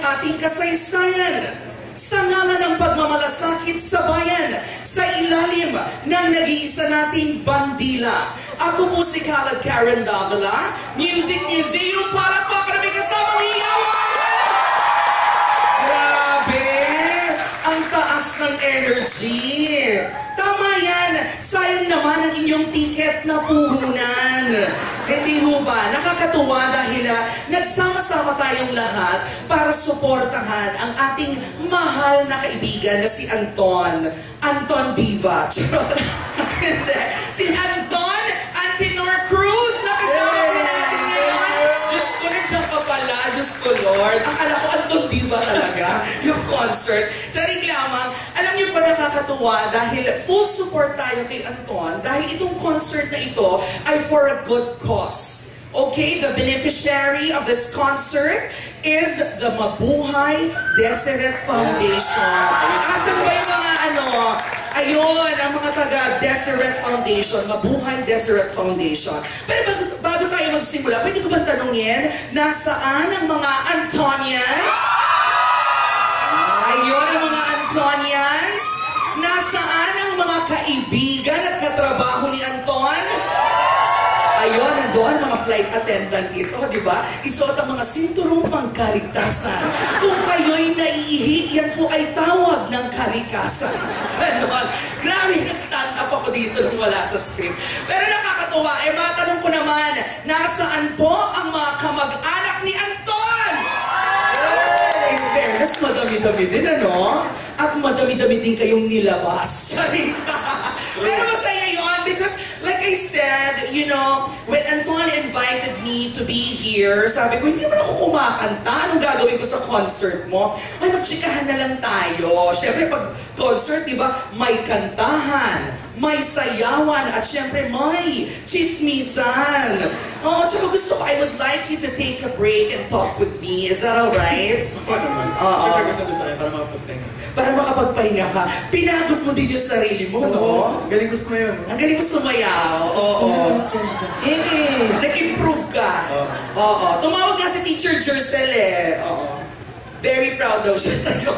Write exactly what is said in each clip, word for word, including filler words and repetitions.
ating kasaysayan. Sa ngalan ng pagmamalasakit sa bayan, sa ilalim ng nag-iisa nating bandila. Ako po si Kaladkaren Davila, Music Museum, para pa kami kasamang hiyawan! Grabe! Ang taas ng energy! Tama yan! Sayang naman ang inyong tiket na puhunan. Hindi ho ba? Nakakatuwa dahil uh, nagsama-sama tayong lahat para suportahan ang ating mahal na kaibigan na si Anton. Anton Diva. Si Anton Anternorcruz na kasama po natin ngayon. Diyos ko, nandiyan ka pala. Diyos ko, Lord. Akala ko Anton Diva talaga yung concert. Charing lamang, alam niyo pa nakakatuwa dahil full support tayo kay Anton dahil itong concert na ito ay for a good cause. Okay, the beneficiary of this concert is the Mabuhay Deseret Foundation. Asan ba yung mga ano? Ayun, ang mga taga Deseret Foundation, Mabuhay Deseret Foundation. Pero bago, bago tayo magsimula, pwede ko bang tanungin, nasaan ang mga Antonians? Ayun, ang mga Antonians. Nasaan ang mga kaibigan at katrabaho ni Anton? Ayun, nandoon mga flight attendant ito, di ba? Isuot ang mga sinturong pangkaligtasan. Kung kayo'y naiihi, yan po ay tawag ng kalikasan. Nandoon, grabe, nag-stand up ako dito nung wala sa script. Pero nakakatuwa, eh matanong ko naman, nasaan po ang mga kamag-anak ni Anton? In fairness, madami-dami din, ano? At madami-dami din kayong nilabas. Charing. Pero masaya yun because like I said, you know, when Anton invited me to be here, sabi ko, hindi naman ako kumakanta. Anong gagawin ko sa concert mo? Ay, magchikahan na lang tayo. Siyempre, pag concert, di ba, may kantahan, may sayawan, at siyempre may chismisan. Oh, tsaka gusto ko, I would like you to take a break and talk with me. Is that alright? Oo naman. Oo. Siyempre gusto ko sa'yo para makapagpahinga. Para makapagpahinga ka. Pinagod mo din yung sarili mo, no? Galing gusto mo yun. Ang galing mo sumayaw. Oo. Eh, nag-improve ka. Oo. Tumawag nga si Teacher Jercel eh. Oo. Very proud daw siya sa'yo.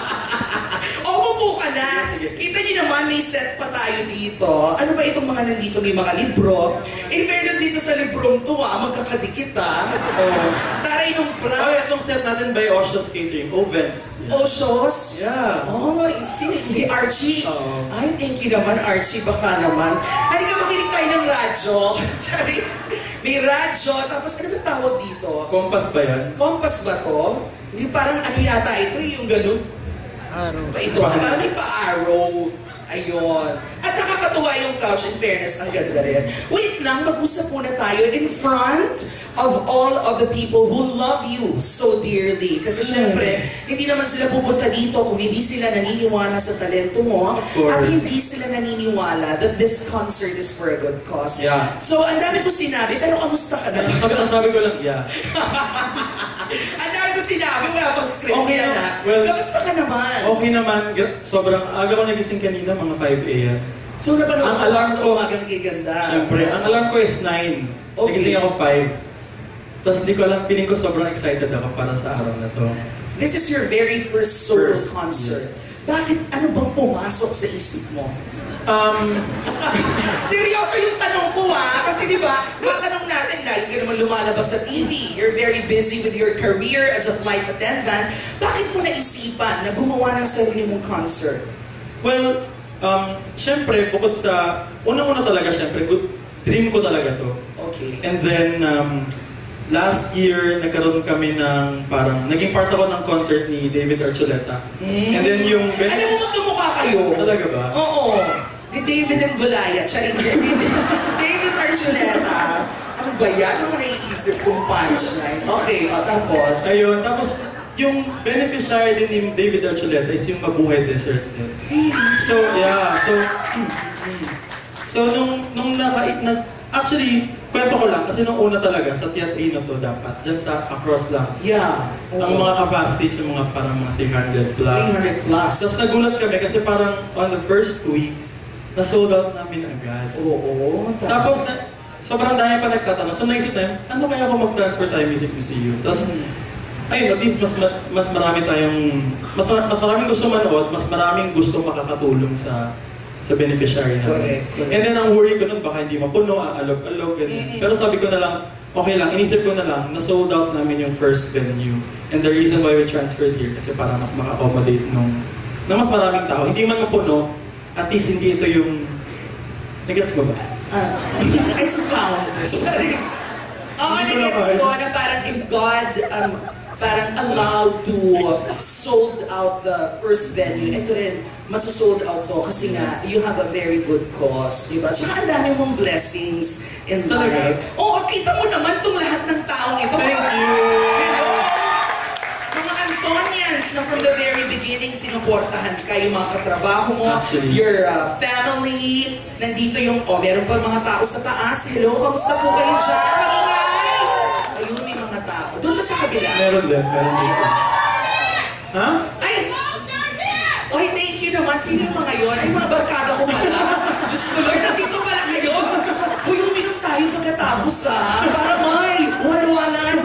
O, bubo ka na. Sige, sige. Kita niyo naman, may set pa tayo dito. Ano ba itong mga nandito? May mga libro. In fairness dito sa librong to, ah, magkakadikit, ah. Oh. Taray nung props. Oh, itong set natin by Oshos Catering. Ovens. Yeah. Oshos? Yeah. Oh, sino? Si Archie? Oo. Ay, thank you naman, Archie. Baka naman. Halika, makinig tayo ng radyo. Sorry. May radyo. Tapos, ano ba tawag dito? Kompas ba yan? Kompas ba to? Hindi parang ano yata ito, yung ganun. Araw. Pa ito, parang may pa-arrow. Ayun. At nakakatuwa yung couch, in fairness, ang ganda rin. Wait lang, mag-usap muna tayo in front of all of the people who love you so dearly. Kasi syempre, hindi naman sila pupunta dito kung hindi sila naniniwala sa talento mo at hindi sila naniniwala that this concert is for a good cause. Yeah. So, ang dami ko sinabi, pero kamusta ka na? Sabi, sabi ko lang, yeah. Ang dami ko sinabi, wala pa script Okay yan, na. ha? Well, kamusta ka naman? Okay naman. Sobrang aga ko nagising kanina, mga five A M So, napanood ang ko alarm sa ko, umagang kay ganda. Siyempre, ang alarm ko is nine. Okay. Nagising ako five. Tapos di ko alam, feeling ko sobrang excited ako para sa araw na to. This is your very first solo First, concert. yes. Bakit, ano bang pumasok sa isip mo? Um, Seryoso yung tanong ko, ah. Kasi di ba, matanong natin, lagi ka naman lumalabas sa T V. You're very busy with your career as a flight attendant. Bakit mo naisipan na gumawa ng sarili mong concert? well, um, syempre, bukod sa, unang-una talaga, syempre, good, dream ko talaga to. Okay. And then, um, last year, nagkaroon kami ng parang, naging part ako ng concert ni David Archuleta. Mm. And then yung... Alam mo, magkamukha kayo. Talaga ba? Oo. Di David and Goliath. Charing, David, David Archuleta. Ano ba yan? Ano naiisip kong punchline? Okay, o tapos? Ayun, tapos yung beneficiary din ni David Archuleta is yung Mabuhay Desert din. So, yeah, so... so, nung, nung naka... Na, actually, kwento ko lang, kasi nung una talaga, sa Teatrino to dapat, dyan sa across lang. Yeah. Ang mga capacities, yung mga parang mga three hundred plus. three hundred plus. Tapos nagulat kami kasi parang on the first week, na-sold out namin agad. Oo. Tapos, na, sobrang dami pa nagtatanong. So naisip namin, ano kaya kung mag-transfer tayo Music Museum? Tapos, Mm. ayun, at least mas, mas marami tayong, mas, mas maraming gusto manood, mas maraming gusto makakatulong sa sa beneficiary namin. Correct, correct. And then ang worry ko nun, baka hindi mapuno, aalog-alog, ganyan. Mm-hmm. Pero sabi ko na lang, okay lang, inisip ko na lang, na-sold out namin yung first venue. And the reason why we transferred here, kasi para mas maka-accommodate nung, na mas maraming tao. Hindi man mapuno, at least hindi ito yung, nag-gets mo ba? Uh, expound. Sorry. Oo, nag-gets ko na parang if God, um, parang allowed to sold out the first venue, ito rin, masasold out to kasi nga, you have a very good cause, di ba? Tsaka ang dami mong blessings in life. Oo, kita mo naman itong lahat ng taong ito. Thank mga, you! Hello! Mga Antonians na from the very beginning, sinuportahan ka, yung mga katrabaho mo, actually, your uh, family, nandito yung, oh, meron pa mga tao sa taas. Hello, kamusta po kayo dyan? Maingay! Ayun, may mga tao. Doon ba sa kabila? Meron din, meron din sa... Ha? Ay! Oy, thank you naman. Sino yung mga yun? Ay, mga barkada ko pala. Diyos ko, Lord, nandito pala kayo. Uy, uminom tayo pagkatapos, ha? Para may walwalan.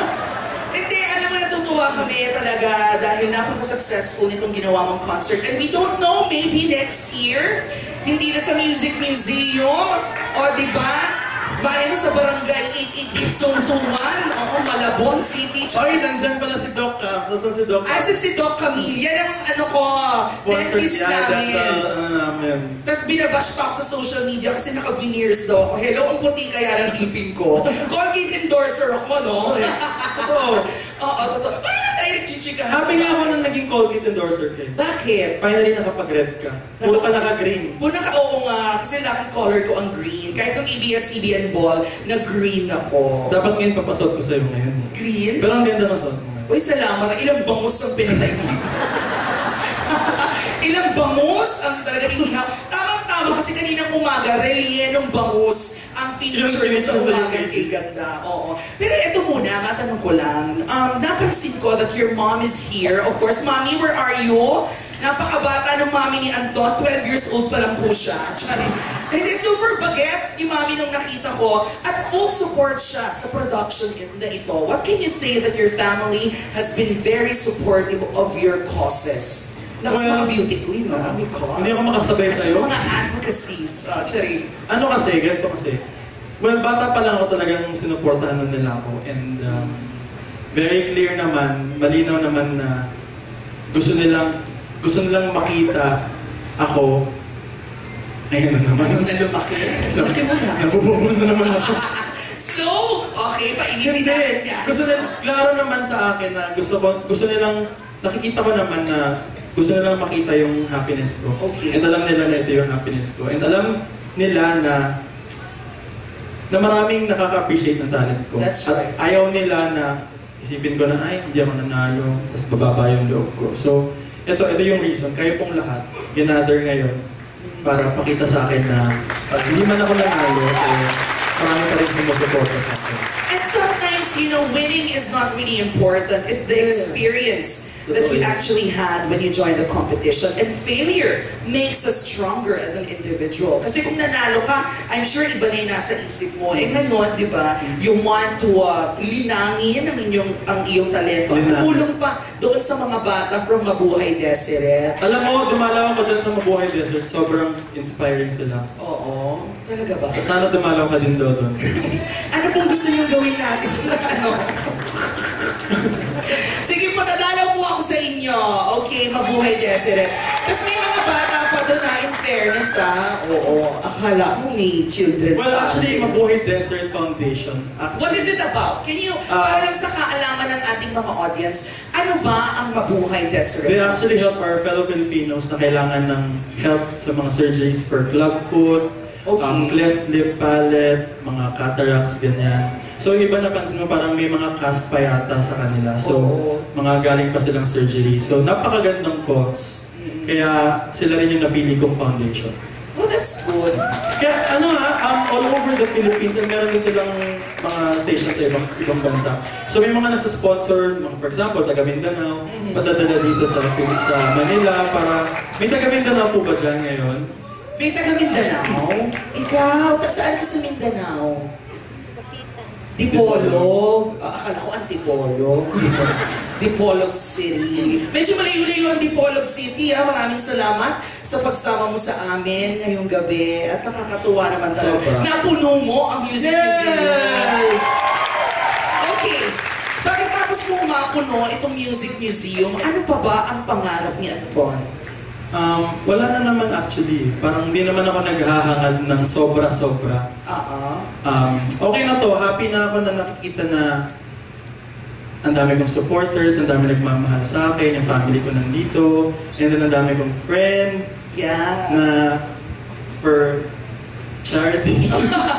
Hindi, alam mo, natutuwa kami talaga dahil napaka-successful nitong ginawa mong concert. And we don't know, maybe next year, hindi na sa Music Museum, o di ba? Bale mo sa Barangay eight eight eight Zone two one, oo, Malabon City. Oy, nandyan pala si Doc Camps. Asan si Doc Camps? Asan si Doc Camille? Yan ang ano ko, dentist namin. namin. Tapos binabash pa ako sa social media kasi naka-veneers daw ako. Hello, ang puti kaya ng hipin ko. Colgate endorser ako, no? Oo. Oo, totoo. Paano na tayo nagchichikahan? Happy nga ako nang naging Colgate endorser ka. Bakit? Finally nakapag-red ka. Puro ka naka-green. Puro naka, oo nga, kasi lucky color ko ang green. Kahit nung A B S C B N ball, nag-green ako. Dapat ngayon papasot ko sa'yo ngayon eh. Green? Pero ang ganda ng suot mo. Uy, salamat. Ilang bangus ang pinatay dito. Ilang bangus ang talaga inihaw. Tamang-tama kasi kaninang umaga, relyenong bangus ang feature mo sa umaga. Kay ganda. Oo. Pero ito muna, matanong ko lang. Um, napansin ko that your mom is here. Of course, Mommy, where are you? Napakabata ng mami ni Anton, twelve years old pa lang po siya. Hindi, super bagets ni mami nung nakita ko at full support siya sa production na ito. What can you say that your family has been very supportive of your causes? Nakas well, mga beauty queen, na may cause. Hindi ako makasabay at sa'yo. At mga advocacies. Uh, Chari. Ano kasi, ganito kasi. Well, bata pa lang ako talagang sinuportahan nila ako. And um, very clear naman, malinaw naman na gusto nilang gusto nilang makita ako. Ayan na naman. Ano na lumaki? Lumaki mo na. Nabububo na naman ako. Slow! Okay, painitin natin yan. Gusto nila, klaro naman sa akin na gusto ko, gusto nilang, nakikita ko naman na gusto nilang makita yung happiness ko. Okay. And alam nila na ito yung happiness ko. And alam nila na na maraming nakaka-appreciate ng talent ko. That's right. At ayaw nila na isipin ko na, ay, hindi ako nanalo, tapos bababa yung loob ko. So, ito, ito yung reason. Kayo pong lahat, ginather ngayon para pakita sa akin na uh, hindi man ako nanalo, eh, marami ka rin sumusuporta sa akin. And sometimes, you know, winning is not really important. It's the experience that you actually had when you joined the competition. And failure makes us stronger as an individual. Kasi kung nanalo ka, I'm sure iba na yung nasa isip mo. Eh ngayon, di ba, you want to uh, linangin ang, inyong, ang iyong talento. At tumulong pa doon sa mga bata from Mabuhay Deseret. Alam mo, dumalaw ako dyan sa Mabuhay Desert. Sobrang inspiring sila. Oo. Talaga ba? Sana dumalaw ka din doon. Ano kung gusto niyong gawin natin sa ano? Sige, patadalaw po ako sa inyo. Okay, Mabuhay Deseret. Tapos may mga bata pa doon na in fairness, ha? Oo, akala ko may children's Well, actually, Mabuhay Desert Foundation. Actually, what is it about? Can you, uh, para lang sa kaalaman ng ating mga audience, ano ba ang Mabuhay Desert? They actually help our fellow Filipinos na kailangan ng help sa mga surgeries for club foot, okay. um, cleft lip palate, mga cataracts, ganyan. So, yung iba napansin mo, parang may mga cast pa yata sa kanila. So, oh. mga galing pa silang surgery. So, napakagandang cause. Mm-hmm. Kaya, sila rin yung napili kong foundation. Oh, that's good. Kaya, ano ha, um, all over the Philippines, and meron din silang mga stations sa ibang, ibang bansa. So, may mga nasa-sponsor, mga, for example, taga Mindanao, mm-hmm. padadala dito sa, sa Manila, para, may taga Mindanao po ba dyan ngayon? May taga Mindanao? Ikaw, saan ka sa Mindanao? Dipolog. Ah, akala ko Antipolog. Dipolog City. Medyo malayo-layo ang Dipolog City. Ah. Maraming salamat sa pagsama mo sa amin ngayong gabi. At nakakatuwa naman talaga. Sobra. Napuno mo ang music Yes! museum. Okay. Pagkatapos mo mapuno itong music museum, ano pa ba ang pangarap ni Anton? Um, wala na naman actually. Parang hindi naman ako naghahangad ng sobra-sobra. Uh-uh. Um, okay na to. Happy na ako na nakikita na ang dami kong supporters, ang dami nagmamahal sa akin, yung family ko nandito, and then ang dami kong friends Yeah. na for charity.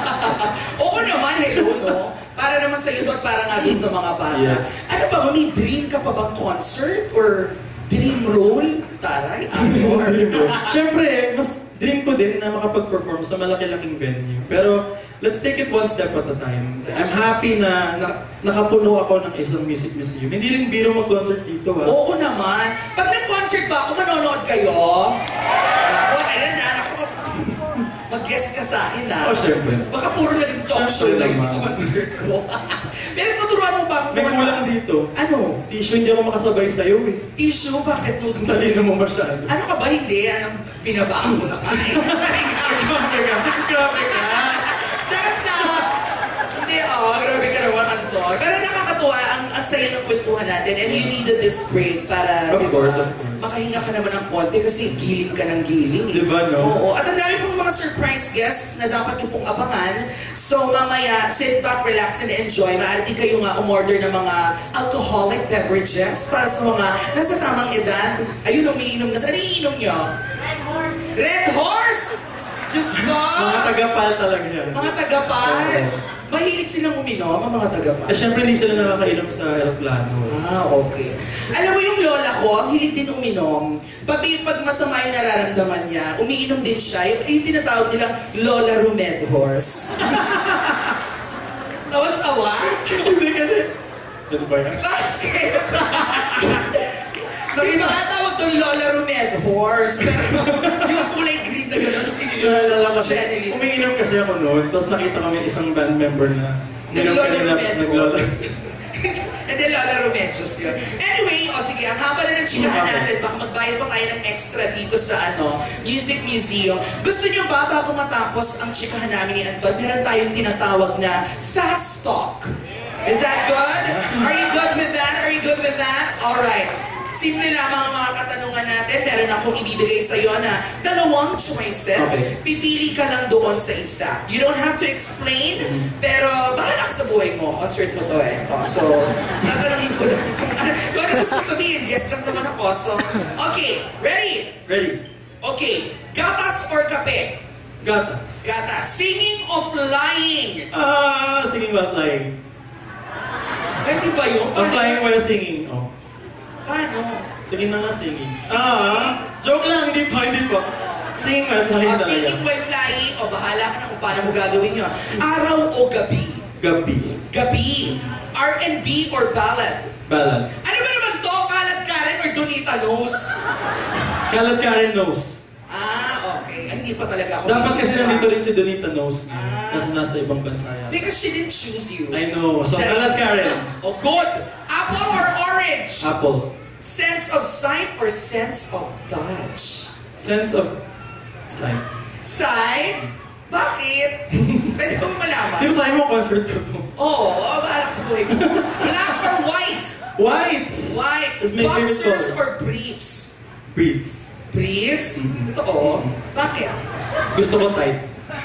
Oo naman, hello, no? Para naman sa iyo at para nga din sa mga bata. Yes. Ano ba, may dream ka pa bang concert or dream role? Taray, ano? Siyempre, mas dream ko din na makapag-perform sa malaki-laking venue. Pero, let's take it one step at a time. I'm happy na, na nakapuno ako ng isang music museum. Hindi rin biro mag-concert dito, ha? Oo naman. Pag nag-concert ba ako, manonood kayo? Naku, ayan na, naku. Mag-guest ka sa akin, ha? Oh, syempre. Baka puro naging talk show na yung concert ko. Pero maturuan mo ba ako? May kulang dito. Ano? Tissue, hindi ako makasabay sa'yo, eh. Tissue? Bakit? No, Ang talino mo masyado. ano ka ba? Hindi. Anong pinabaan mo na? Ay, Grabe ka. Grabe ka. charot na! Hindi, oh, grabe ka naman, Anton. Pero nakakatuwa, ang, ang saya ng kwentuhan natin and you needed this break para, Of di course, ba, of course. makahinga ka naman ng konti kasi giling ka ng giling. Eh. Diba, no? Oo. At ang dami pong mga surprise guests na dapat niyo pong abangan. So, mamaya, sit back, relax, and enjoy. Maaari din kayo nga umorder ng mga alcoholic beverages para sa mga nasa tamang edad. Ayun, umiinom na. Ano iinom niyo? Red Horse! Red Horse! Diyos ko! Mga tagapal talaga yan. Mga tagapal. Oo. Mahilig silang uminom, ang mga tagapal. Eh, syempre hindi sila nakakainom sa aeroplano. Ah, okay. Alam mo yung lola ko, ang hilig din uminom. Pati pag masama yung nararamdaman niya, umiinom din siya. Yung, yung tinatawag nilang Lola Rumedhorse. Tawan-tawa? Hindi kasi... Ano ba yan? Bakit? Diba nga tawag doon Lola Rumedhorse? Pero yung kulay green na gano'n, tapos ininom Naalala ko, Channeling. umiinom kasi ako noon, tapos nakita kami isang band member na Nag-Lola kanina, nag-Lola. Rumedhorse. And then Lola Rumedhorse yun. Anyway, o sige, ang haba na ng chikahan natin, baka magbayad pa tayo ng extra dito sa ano, Music Museum. Gusto nyo ba bago matapos ang chikahan namin ni Anton, meron tayong tinatawag na Fast Talk. Is that good? Are you good with that? Are you good with that? Alright. Simple lamang ang mga katanungan natin. Meron akong ibibigay sa iyo na dalawang choices. Okay. Pipili ka lang doon sa isa. You don't have to explain, pero bahala ka sa buhay mo. Concert mo to eh. Oh, so, tatanungin ko lang. Kung ano gusto sabihin, guest lang naman ako. So, okay. Ready? Ready? Okay. Gatas or kape? Gatas. Gatas. Singing o flying? Ah, singing while flying. Pwede ba yun? I'm flying while singing. Oh. Paano? Sige na nga, singing. Singing? Ah, joke lang, hindi pa, hindi pa. Singing while flying O, talaga. singing while flying, o bahala ka na kung paano mo gagawin yun. Araw o gabi? Gabi. Gabi. R and B or ballad? Ballad. Ano ba naman to? Kaladkaren or Donita Knows? Kaladkaren knows. Ah, okay. Ay, hindi pa talaga ako. Dapat kasi nandito. nandito rin si Donita knows. Ah. Kasi nasa ibang bansa yan. Because she didn't choose you. I know. So, Kaladkaren. Oh, good. Apple or orange? Apple. Sense of sight or sense of touch? Sense of sight. Sight? Bakit? Pwede ba malaman? Di ba sabi mo concert ko? Oo, oh, bahala ka sa buhay mo. Black or white? White! White. That's my favorite Boxers color. or briefs? Briefs. Briefs? Mhm. Totoo? Bakit? Gusto ko tight.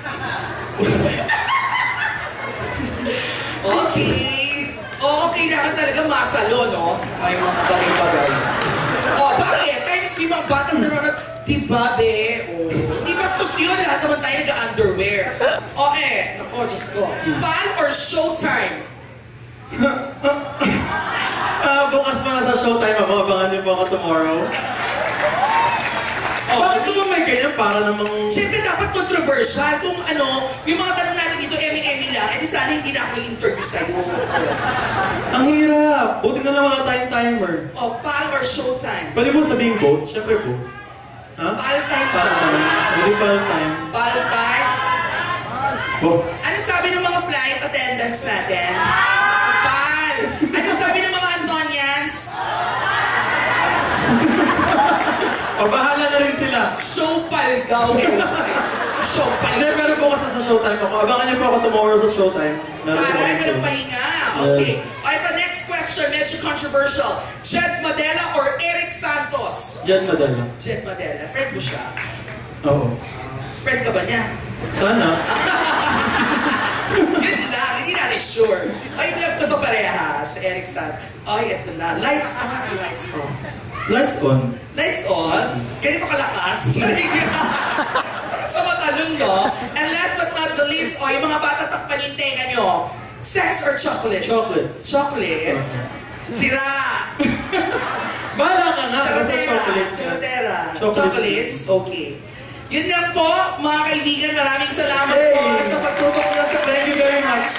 Okay. Oo, kailangan talaga masalo, no? Ay, mga bagay-bagay. Oh, bakit? Kahit may mga batang nanonood, di ba, be? Oh. Di ba sosyo? Lahat naman tayo nag-underwear. O eh, nako, Diyos ko. Pan or showtime? Ah, bukas pa nga sa showtime, mama. Abangan niyo po ako tomorrow. Oh, Bakit naman may ganyan para namang... siyempre dapat controversial. Kung ano, yung mga tanong natin dito, emi-emi lang, edi sana hindi na ako nag-interview sa'yo. Ang hirap! Buti na lang wala tayong timer. O, pal or showtime? Pwede mo sabihin both? Siyempre both. Ha? Pal time Pal ka? time. Pwede pal time. Pal time? Both. Ano Anong sabi ng mga flight attendants natin? Pal! Anong sabi ng mga Antonians? O, bahala na rin sila. Showpal daw. Showpal. Hindi, pero bukas sa showtime ako. Abangan niyo po ako tomorrow sa showtime. Taray, meron pahinga. Okay. O, ito, next question. Medyo controversial. Jed Madela or Eric Santos? Jed Madela. Jed Madela. Friend mo siya? Oo. Friend ka ba niya? Sana. Yun lang, hindi natin sure. Ay, yung love ko to parehas, Eric Santos. Ay, ito na. Lights on or lights off? Lights on. Lights on? Ganito kalakas. Sakit sa matalong, no? And last but not the least, o, yung mga bata takpan yung tenga nyo. Sex or chocolates? Chocolates. Chocolates? Sira! Bahala ka nga. Charotera. Chocolates. Charotera. Chocolates. Chocolates? Okay. Yun lang po, mga kaibigan. Maraming salamat Hey. po sa pagtutok nyo sa... Thank you very much.